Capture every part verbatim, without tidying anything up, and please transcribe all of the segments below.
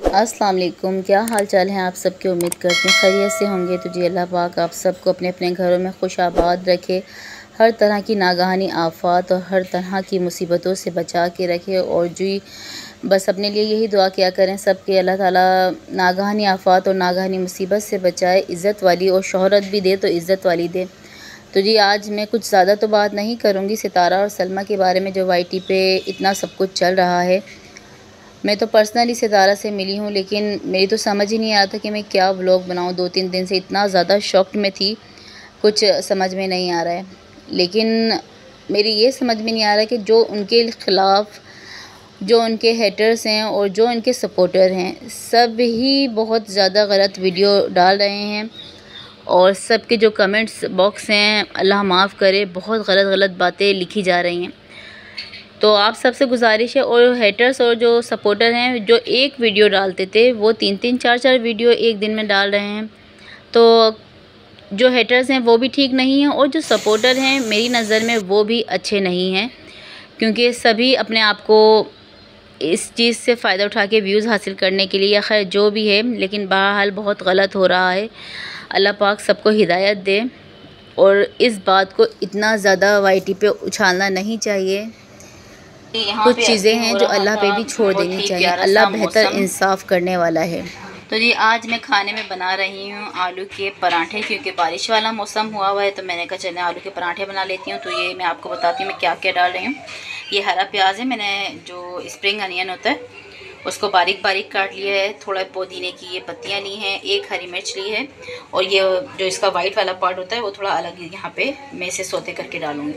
अस्सलाम वालेकुम, क्या हाल चाल है आप सबके। उम्मीद करते हैं खैरियत से होंगे। तो जी अल्लाह पाक आप सबको अपने अपने घरों में खुश आबाद रखे, हर तरह की नागहानी आफात और हर तरह की मुसीबतों से बचा के रखे। और जी बस अपने लिए यही दुआ किया करें सब कि अल्लाह ताला नागहानी आफात और नागहानी मुसीबत से बचाए, इज़्ज़त वाली और शोहरत भी दे तो इज़्ज़त वाली दे। तो जी आज मैं कुछ ज़्यादा तो बात नहीं करूँगी सितारा और सलमा के बारे में, जो वाई टी पे इतना सब कुछ चल रहा है। मैं तो पर्सनली सितारा से मिली हूँ, लेकिन मेरी तो समझ ही नहीं आ रहा था कि मैं क्या व्लॉग बनाऊँ। दो तीन दिन से इतना ज़्यादा शॉक्ड में थी, कुछ समझ में नहीं आ रहा है। लेकिन मेरी ये समझ में नहीं आ रहा कि जो उनके ख़िलाफ़ जो उनके हेटर्स हैं और जो उनके सपोर्टर हैं, सब ही बहुत ज़्यादा गलत वीडियो डाल रहे हैं। और सब के जो कमेंट्स बॉक्स हैं, अल्लाह माफ़ करे, बहुत गलत गलत बातें लिखी जा रही हैं। तो आप सबसे गुजारिश है, और हेटर्स और जो सपोर्टर हैं, जो एक वीडियो डालते थे वो तीन तीन चार चार वीडियो एक दिन में डाल रहे हैं। तो जो हेटर्स हैं वो भी ठीक नहीं हैं, और जो सपोर्टर हैं मेरी नज़र में वो भी अच्छे नहीं हैं, क्योंकि सभी अपने आप को इस चीज़ से फ़ायदा उठा के व्यूज़ हासिल करने के लिए, या खैर जो भी है, लेकिन बहरहाल बहुत गलत हो रहा है। अल्लाह पाक सबको हिदायत दे, और इस बात को इतना ज़्यादा वाई टी पे उछालना नहीं चाहिए। कुछ चीज़ें हैं जो अल्लाह पे भी छोड़ देनी चाहिए, अल्लाह बेहतर इंसाफ करने वाला है। तो जी आज मैं खाने में बना रही हूँ आलू के पराठे, क्योंकि बारिश वाला मौसम हुआ हुआ है, तो मैंने कहा चलें आलू के पराठे बना लेती हूँ। तो ये मैं आपको बताती हूँ मैं क्या क्या डाल रही हूँ। ये हरा प्याज है, मैंने जो स्प्रिंग अनियन होता है उसको बारीक बारीक काट लिया है। थोड़ा पुदीने की ये पत्तियाँ ली हैं, एक हरी मिर्च ली है, और ये जो इसका वाइट वाला पार्ट होता है वो थोड़ा अलग यहाँ पे मैं इसे सौते करके डालूँगी।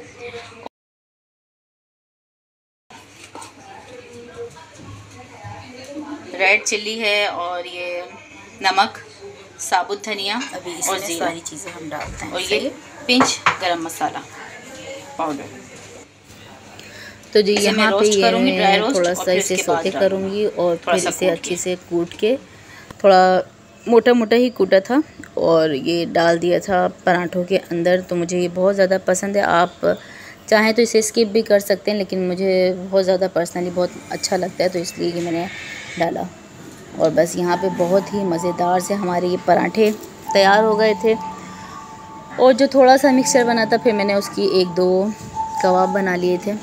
रेड चिल्ली है, और ये नमक, साबुत धनिया, अभी इसमें और सारी चीज़ें हम डालते हैं, और ये पिंच गरम मसाला पाउडर। तो जी यहाँ पे ये थोड़ा सा इसे सौते करूँगी, और फिर इसे अच्छे से कूट के, थोड़ा मोटा मोटा ही कूटा था और ये डाल दिया था पराठों के अंदर। तो मुझे ये बहुत ज़्यादा पसंद है। आप चाहें तो इसे स्किप भी कर सकते हैं, लेकिन मुझे बहुत ज़्यादा पर्सनली बहुत अच्छा लगता है, तो इसलिए ये मैंने डाला। और बस यहाँ पे बहुत ही मज़ेदार से हमारे ये पराठे तैयार हो गए थे। और जो थोड़ा सा मिक्सचर बना था, फिर मैंने उसकी एक दो कबाब बना लिए थे।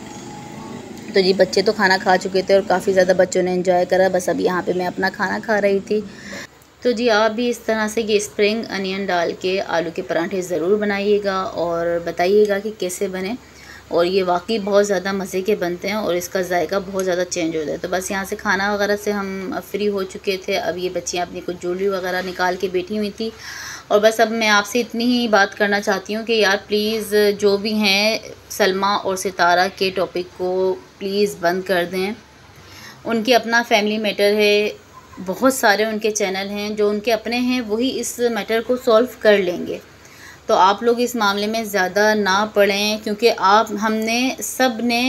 तो जी बच्चे तो खाना खा चुके थे और काफ़ी ज़्यादा बच्चों ने एंजॉय करा। बस अब यहाँ पे मैं अपना खाना खा रही थी। तो जी आप भी इस तरह से ये स्प्रिंग अनियन डाल के आलू के पराठे ज़रूर बनाइएगा और बताइएगा कि कैसे बने। और ये वाकई बहुत ज़्यादा मज़े के बनते हैं, और इसका जायका बहुत ज़्यादा चेंज हो जाता है। तो बस यहाँ से खाना वगैरह से हम फ्री हो चुके थे। अब ये बच्चियाँ अपनी कुछ ज्वेलरी वगैरह निकाल के बैठी हुई थी। और बस अब मैं आपसे इतनी ही बात करना चाहती हूँ कि यार प्लीज़ जो भी हैं सलमा और सितारा के टॉपिक को प्लीज़ बंद कर दें। उनके अपना फैमिली मैटर है, बहुत सारे उनके चैनल हैं, जो उनके अपने हैं वही इस मैटर को सॉल्व कर लेंगे। तो आप लोग इस मामले में ज़्यादा ना पड़ें, क्योंकि आप हमने सब ने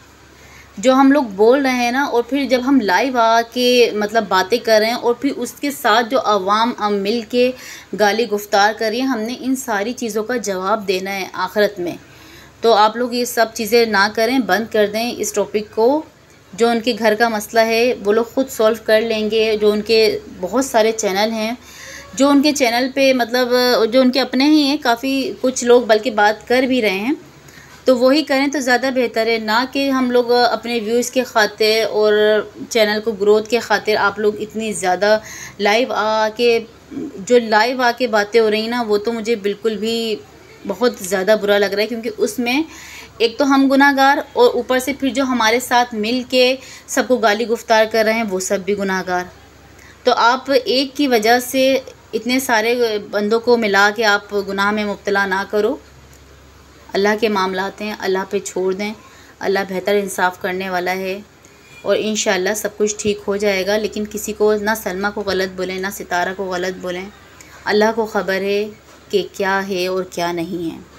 जो हम लोग बोल रहे हैं ना, और फिर जब हम लाइव आके मतलब बातें कर रहे हैं, और फिर उसके साथ जो आवाम हम मिल के गाली गुफ्तार कर रही है, हमने इन सारी चीज़ों का जवाब देना है आखिरत में। तो आप लोग ये सब चीज़ें ना करें, बंद कर दें इस टॉपिक को। जो उनके घर का मसला है वो लोग ख़ुद सॉल्व कर लेंगे। जो उनके बहुत सारे चैनल हैं, जो उनके चैनल पे मतलब जो उनके अपने ही हैं, काफ़ी कुछ लोग बल्कि बात कर भी रहे हैं, तो वही करें तो ज़्यादा बेहतर है। ना कि हम लोग अपने व्यूज़ के खातिर और चैनल को ग्रोथ के खातिर आप लोग इतनी ज़्यादा लाइव आके जो लाइव आके बातें हो रही ना, वो तो मुझे बिल्कुल भी बहुत ज़्यादा बुरा लग रहा है। क्योंकि उसमें एक तो हम गुनाहगार, और ऊपर से फिर जो हमारे साथ मिल के सबको गाली गुफ्तार कर रहे हैं वो सब भी गुनाहगार। तो आप एक की वजह से इतने सारे बंदों को मिला के आप गुनाह में मुब्तला ना करो। अल्लाह के मामलात हैं, अल्लाह पे छोड़ दें। अल्लाह बेहतर इंसाफ करने वाला है, और इंशाअल्लाह सब कुछ ठीक हो जाएगा। लेकिन किसी को ना सलमा को गलत बोलें, ना सितारा को गलत बोलें। अल्लाह को ख़बर है कि क्या है और क्या नहीं है।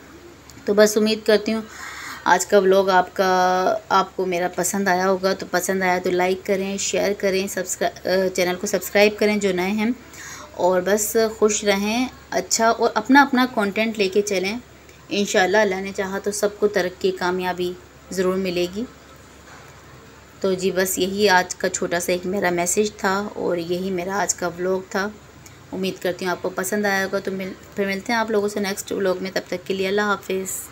तो बस उम्मीद करती हूँ आज का व्लॉग आपका आपको मेरा पसंद आया होगा। तो पसंद आया तो लाइक करें, शेयर करें, सब्सक्राइब चैनल को सब्सक्राइब करें जो नए हैं। और बस खुश रहें, अच्छा और अपना अपना कंटेंट लेके चलें। इंशाअल्लाह अल्लाह ने चाहा तो सबको तरक्की कामयाबी ज़रूर मिलेगी। तो जी बस यही आज का छोटा सा एक मेरा मैसेज था और यही मेरा आज का व्लॉग था। उम्मीद करती हूँ आपको पसंद आया होगा। तो मिल फिर मिलते हैं आप लोगों से नेक्स्ट व्लॉग में। तब तक के लिए अल्लाह हाफिज़।